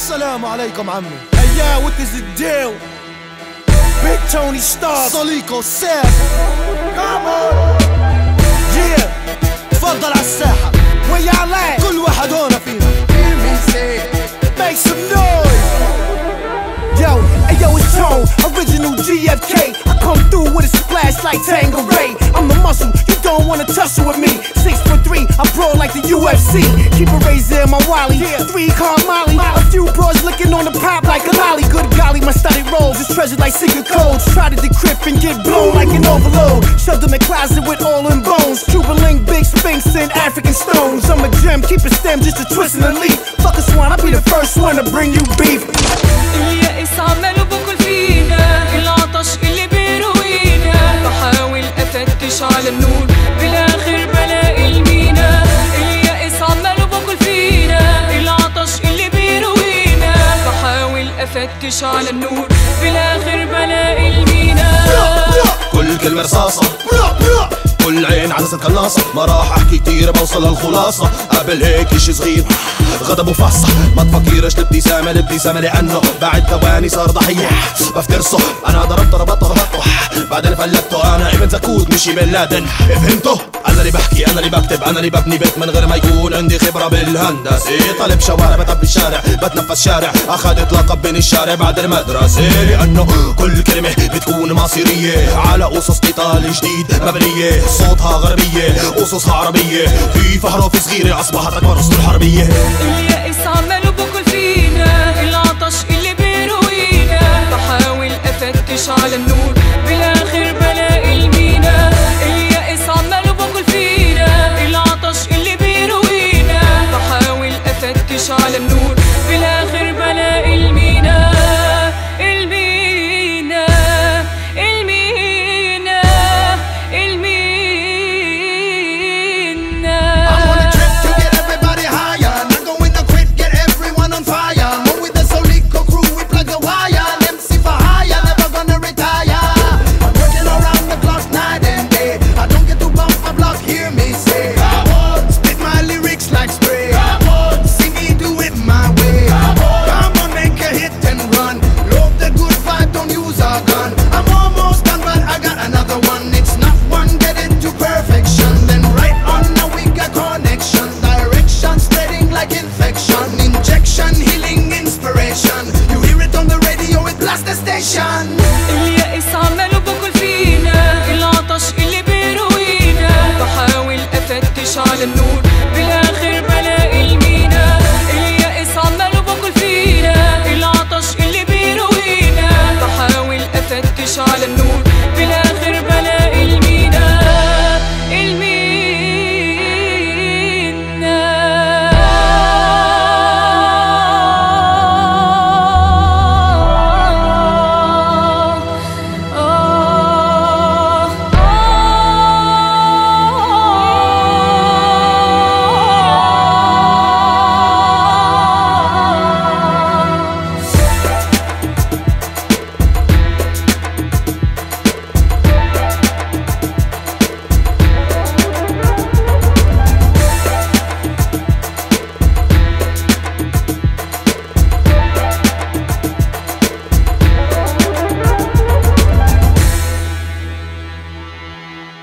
السلام عليكم عمي. Hey yeah, what is the deal? Big Tony Stark صليكو ساب. Come on. Yeah. تفضل عالساحة. Where y'all at? كل واحد هنا فينا. Make some noise. Yo, hey yo, it's Tone, original GFK. I come through with a splash like Tangeray. I'm the muscle, you don't wanna tussle with me. 6'3", I brawl like the UFC. Keep a razor in my Wally, 3-car Molly. A few bros looking on the pop like a lolly. Good golly, my studded rolls is treasured like secret codes. Try to decrypt and get blown like an overload. Shoved in the closet with all in bones. Cuban link, big sphinx and African stones. I'm a gem, keep a stem just a twist and a leaf. Fuck a swan, I'll be the first one to bring you beef. اليأس عماله باكل فينا، العطش اللي بيروينا، بحاول افتش على النور بالاخر بلاقي المينا. اليأس عماله باكل فينا، العطش اللي بيروينا، بحاول افتش على النور بالاخر بلاقي المينا. كل كلمة رصاصة، كل عين عدسة قناصة. ما راح احكي كتير بوصل للخلاصة. قبل هيك اشي صغير غضب وفصة. ما تفكرش الابتسامة لأنه بعد ثواني صار ضحية بفترسه. أنا ضربته بعدين فلتته. أنا ابن زكوت مش بن لادن، فهمته؟ أنا اللي بحكي، أنا اللي بكتب، أنا اللي ببني بيت من غير ما يكون عندي خبرة بالهندسة. طالب شوارع بطب الشارع بتنفس شارع. أخذت لقب بين الشارع بعد المدرسة. لأنه كل كلمة بتكون مصيرية على أسس إيطالي جديد مبنية. صوتها غربية أسسها عربية. في فحرف صغيرة أصبحت أكبر أسطول حربية. اليأس عماله باكل فينا، العطش اللي بيروينا، بحاول افتش على النور